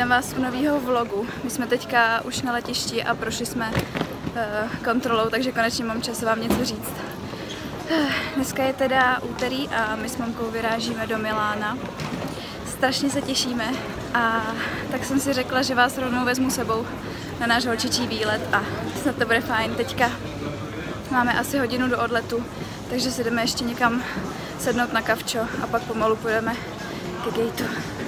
Vítám vás u nového vlogu. My jsme teďka už na letišti a prošli jsme kontrolou, takže konečně mám čas vám něco říct. Dneska je teda úterý a my s mamkou vyrážíme do Milána. Strašně se těšíme a tak jsem si řekla, že vás rovnou vezmu sebou na náš holčičí výlet a snad to bude fajn. Teďka máme asi hodinu do odletu, takže si jdeme ještě někam sednout na kavčo a pak pomalu půjdeme ke gateu.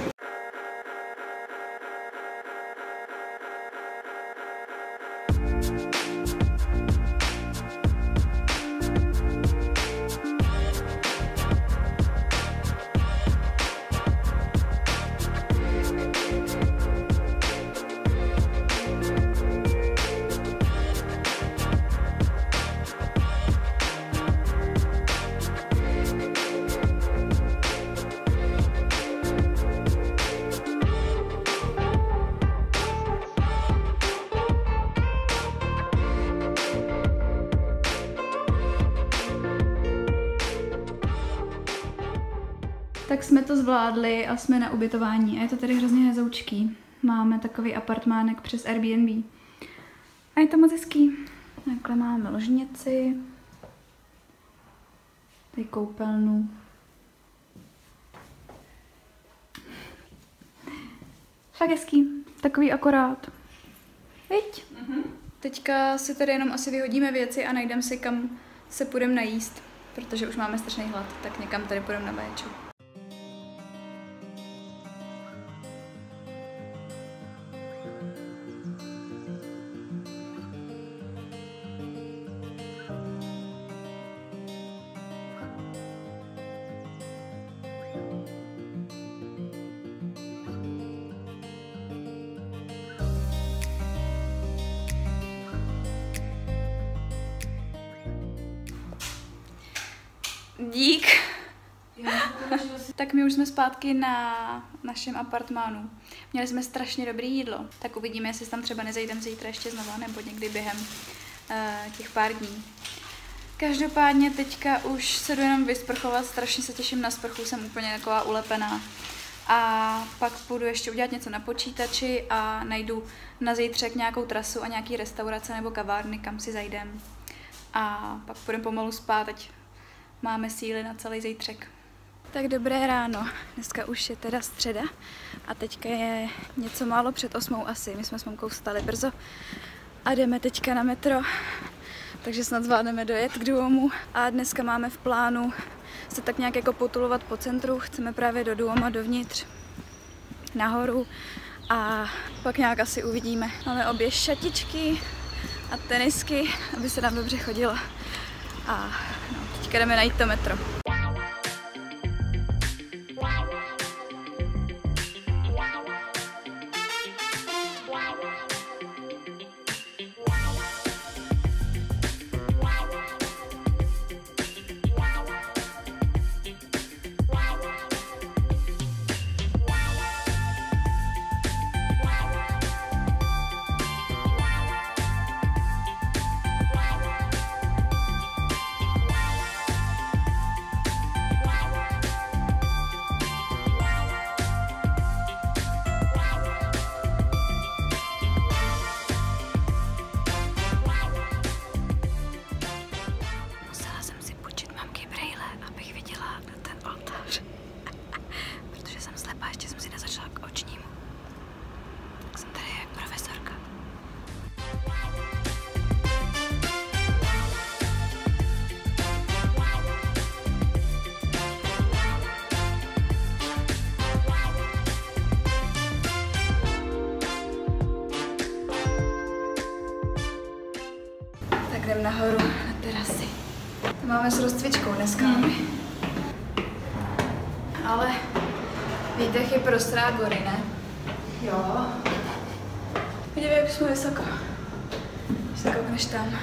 Tak jsme to zvládli a jsme na ubytování a je to tady hrozně hezoučký. Máme takový apartmánek přes Airbnb. A je to moc hezký. Takhle máme ložnici. Tady koupelnu. Fakt hezký. Takový akorát. Viď? Teďka si tady jenom asi vyhodíme věci a najdeme si, kam se půjdeme najíst. Protože už máme strašný hlad, tak někam tady půjdeme na večer. Dík. Tak my už jsme zpátky na našem apartmánu. Měli jsme strašně dobré jídlo, tak uvidíme, jestli tam třeba nezajdeme zítra ještě znova, nebo někdy během těch pár dní. Každopádně teďka už se jdu jenom vysprchovat, strašně se těším na sprchu, jsem úplně taková ulepená. A pak půjdu ještě udělat něco na počítači a najdu na zítřek nějakou trasu a nějaký restaurace nebo kavárny, kam si zajdem. A pak půjdeme pomalu spát, ať máme síly na celý zítřek. Tak dobré ráno. Dneska už je teda středa a teďka je něco málo před 8 asi. My jsme s mamkou vstali brzo a jdeme teďka na metro, takže snad zvládneme dojet k Duomu. A dneska máme v plánu se tak nějak jako potulovat po centru. Chceme právě do Duoma dovnitř, nahoru a pak nějak asi uvidíme. Máme obě šatičky a tenisky, aby se nám dobře chodilo. A no, teďka jdeme najít to metro. Jdem nahoru na terasy. To máme s rozcvičkou dneska. Ale výdech je prostrá gory, ne? Jo. Vidíme, jak jsme vysoko. Když se koukneš tam.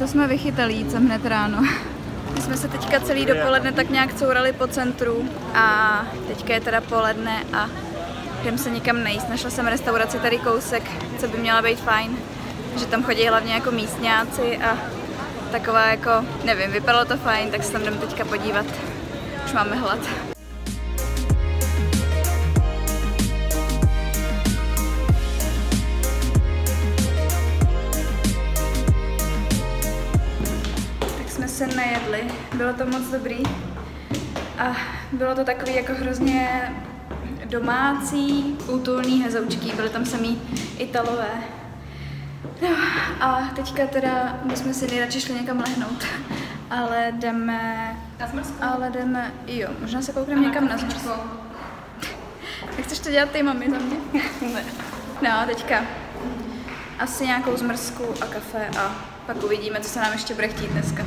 to jsme vychytalí, co hned ráno. My jsme se teďka celý dopoledne tak nějak courali po centru a teďka je teda poledne a jdem se někam najíst. Našla jsem restauraci tady kousek, co by měla být fajn, že tam chodí hlavně jako místňáci a taková jako, nevím, vypadalo to fajn, tak se tam jdem teďka podívat. Už máme hlad. Se najedli, bylo to moc dobrý a bylo to takový jako hrozně domácí, útulný hezoučký, byly tam samý Italové. No a teďka teda bychom si nejradši šli někam lehnout, ale jdeme, jo, možná se koukneme někam na zmrzku. Chceš to dělat ty, mami, za mě? Ne. No, teďka asi nějakou zmrzku a kafe a pak uvidíme, co se nám ještě bude chtít dneska.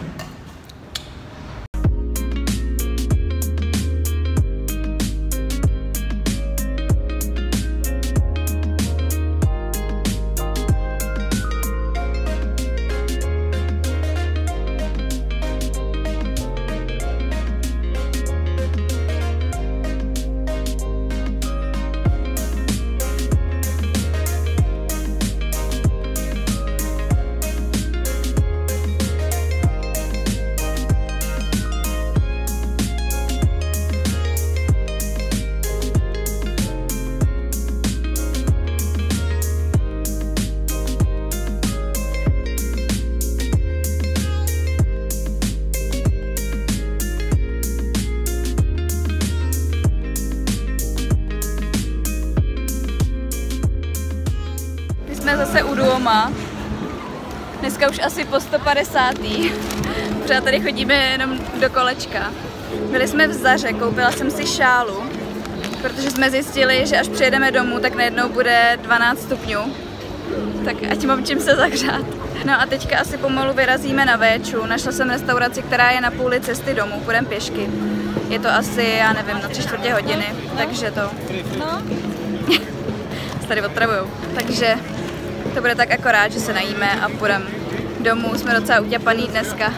Zase u Duoma. Dneska už asi po 150. Protože tady chodíme jenom do kolečka. Byli jsme v Zaře, koupila jsem si šálu, protože jsme zjistili, že až přijedeme domů, tak najednou bude 12 stupňů. Tak ať mám čím se zahřát. No a teďka asi pomalu vyrazíme na Véču. Našla jsem restauraci, která je na půli cesty domů, půjdem pěšky. Je to asi, já nevím, na 3/4 hodiny, takže to... No. Tady otravujou. Takže to bude tak akorát, že se najíme a půjdeme domů. Jsme docela utěpaný dneska.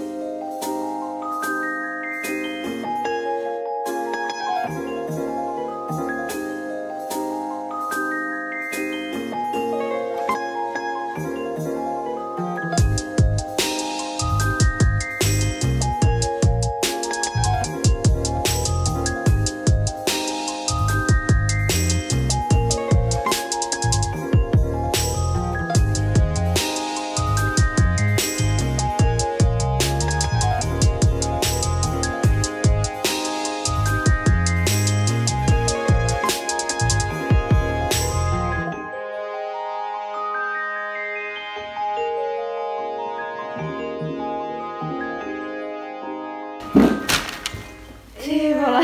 Ty vole.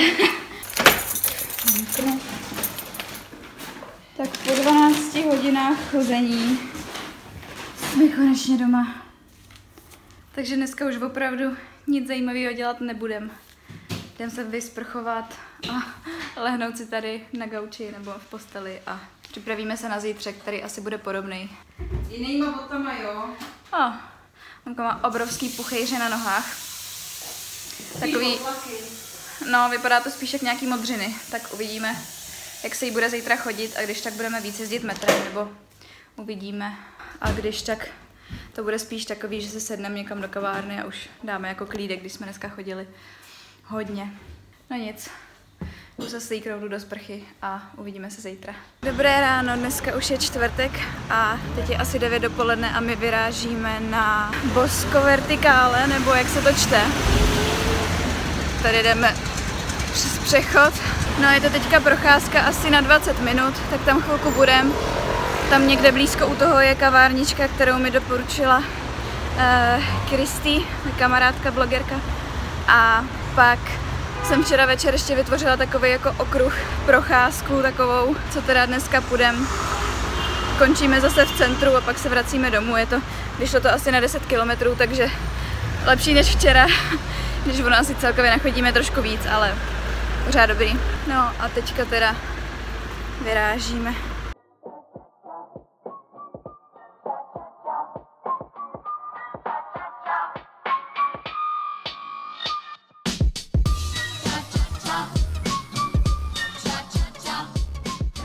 Tak po 12 hodinách chození jsme konečně doma. Takže dneska už opravdu nic zajímavého dělat nebudem. Jdem se vysprchovat a lehnout si tady na gauči nebo v posteli a připravíme se na zítřek, který asi bude podobný. Jinýma botama, jo? Mamka má obrovský puchejře na nohách. Takový... No, vypadá to spíš jak nějaký modřiny, tak uvidíme, jak se jí bude zítra chodit a když tak budeme víc jezdit metrem, nebo uvidíme. A když tak to bude spíš takový, že se sedneme někam do kavárny a už dáme jako klídek, když jsme dneska chodili hodně. No nic, jdu se slíknout do sprchy a uvidíme se zítra. Dobré ráno, dneska už je čtvrtek a teď je asi 9 dopoledne a my vyrážíme na Bosco Verticale, nebo jak se to čte. Tady jdeme přes přechod. No je to teďka procházka asi na 20 minut, tak tam chvilku budem. Tam někde blízko u toho je kavárnička, kterou mi doporučila Kristy, kamarádka, blogerka. A pak jsem včera večer ještě vytvořila takový jako okruh procházku, takovou, co teda dneska půjdem. Končíme zase v centru a pak se vracíme domů. Vyšlo to asi na 10 kilometrů, takže lepší než včera. Když ono asi celkově nachodíme trošku víc, ale pořád dobrý. No a teďka teda vyrážíme.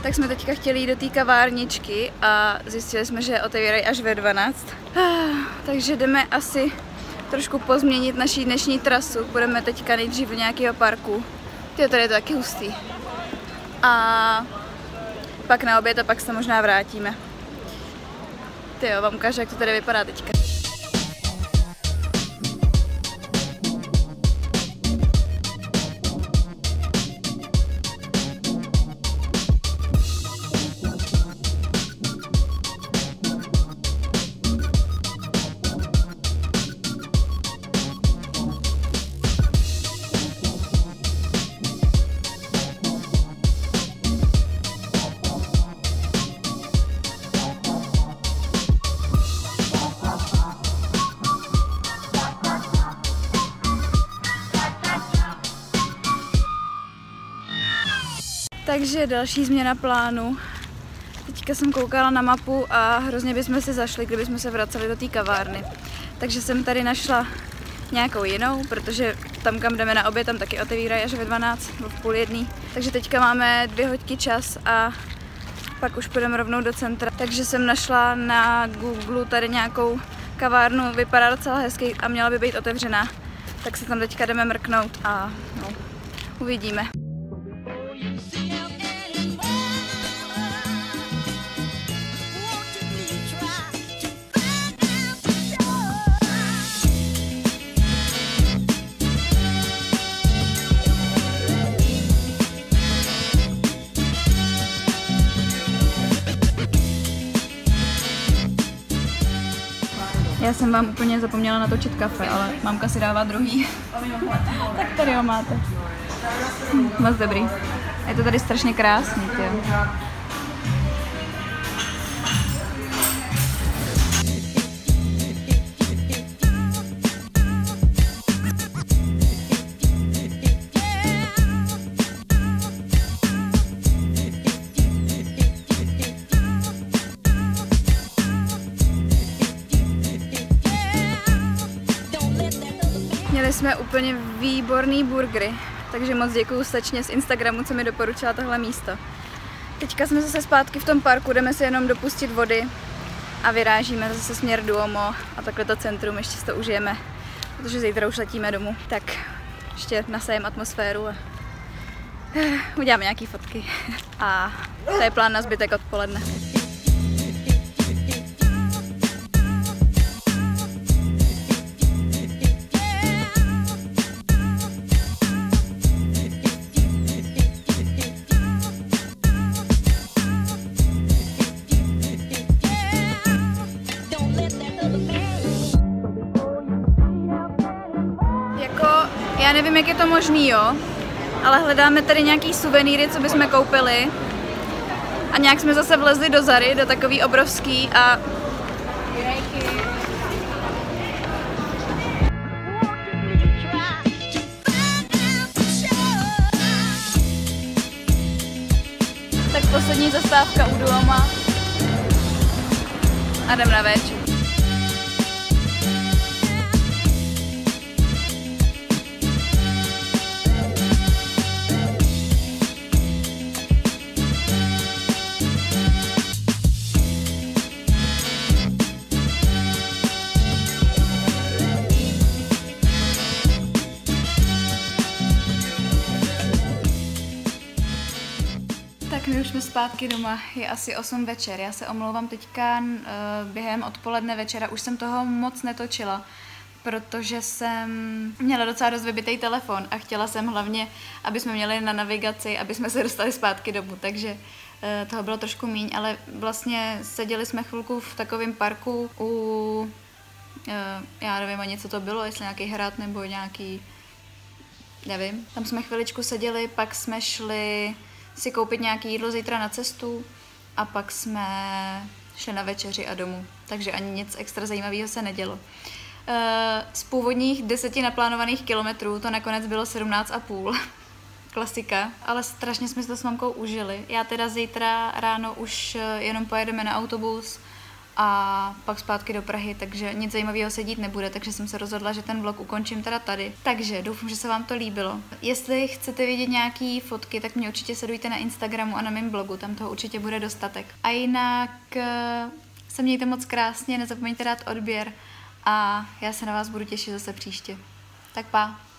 Tak jsme teďka chtěli jít do té kavárničky a zjistili jsme, že otevírají až ve 12. Takže jdeme asi trošku pozměnit naší dnešní trasu. Půjdeme teďka nejdřív do nějakého parku. Tyjo, tady je to taky hustý. A pak na oběd a pak se možná vrátíme. Tyjo, vám ukážu, jak to tady vypadá teďka. Takže další změna plánu. Teďka jsem koukala na mapu a hrozně bychom si zašli, kdybychom se vraceli do té kavárny. Takže jsem tady našla nějakou jinou, protože tam, kam jdeme na oběd, tam taky otevírají až ve 12, nebo v 12:30. Takže teďka máme 2 hodiny čas a pak už půjdeme rovnou do centra. Takže jsem našla na Google tady nějakou kavárnu, vypadá docela hezky a měla by být otevřená. Tak se tam teďka jdeme mrknout a no, uvidíme. Já jsem vám úplně zapomněla natočit kafe, ale mamka si dává druhý. Tak tady ho máte. Moc dobrý. Je to tady strašně krásný, tyjo. Měli jsme úplně výborný burgery, takže moc děkuju slečně z Instagramu, co mi doporučila tohle místo. Teďka jsme zase zpátky v tom parku, jdeme se jenom dopustit vody a vyrážíme zase směr Duomo a takhle to centrum ještě si to užijeme, protože zítra už letíme domů. Tak ještě nasajem atmosféru a uděláme nějaký fotky. A to je plán na zbytek odpoledne. Já nevím, jak je to možný, jo, ale hledáme tady nějaký suvenýry, co bychom koupili. A nějak jsme zase vlezli do Zary, do takový obrovský a... Tak poslední zastávka u Duoma a jdem na véču. Tak my už jsme zpátky doma, je asi 8 večer. Já se omlouvám teďka během odpoledne večera, už jsem toho moc netočila, protože jsem měla docela dost vybitej telefon a chtěla jsem hlavně, aby jsme měli na navigaci, aby jsme se dostali zpátky domů, takže toho bylo trošku míň, ale vlastně seděli jsme chvilku v takovém parku u, já nevím ani co to bylo, jestli nějaký hrad nebo nějaký, nevím. Tam jsme chviličku seděli, pak jsme šli si koupit nějaké jídlo zítra na cestu a pak jsme šli na večeři a domů, takže ani nic extra zajímavého se nedělo. Z původních 10 naplánovaných kilometrů to nakonec bylo 17,5. Klasika, ale strašně jsme si to s mamkou užili. Já teda zítra ráno už jenom pojedeme na autobus a pak zpátky do Prahy, takže nic zajímavého se dít nebude, takže jsem se rozhodla, že ten vlog ukončím teda tady. Takže doufám, že se vám to líbilo. Jestli chcete vidět nějaký fotky, tak mě určitě sledujte na Instagramu a na mém blogu, tam toho určitě bude dostatek. A jinak se mějte moc krásně, nezapomeňte dát odběr a já se na vás budu těšit zase příště. Tak pa!